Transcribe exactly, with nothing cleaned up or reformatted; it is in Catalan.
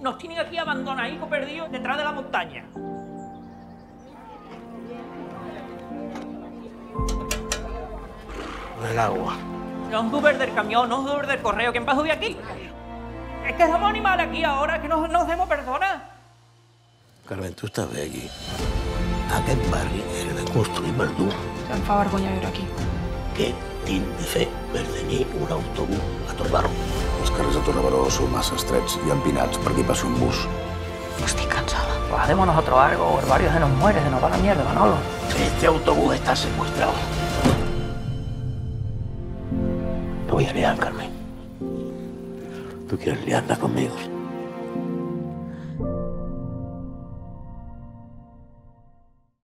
Nos tienen aquí abandonaditos, perdidos, detrás de la montaña. El agua. No es un Uber del camión, no es un Uber del correo. ¿Quién va a subir aquí? Es que somos animales aquí ahora, que no nos hacemos personas. Carmen, tu estàs bé aquí. Aquest barri era de construir verdú. Em fa vergonya viure aquí. Què tinc de fer per tenir un autobús a Torbarro? Els carrers de Torrebaró són massa estrets i empinats per aquí passa un bus. Estic cansada. Pues hacemos nosotros algo, el barrio se nos muere, se nos va la mierda, Manolo. Este autobús está secuestrado. Te voy a liar, Carmen. ¿Tú quieres liarla conmigo?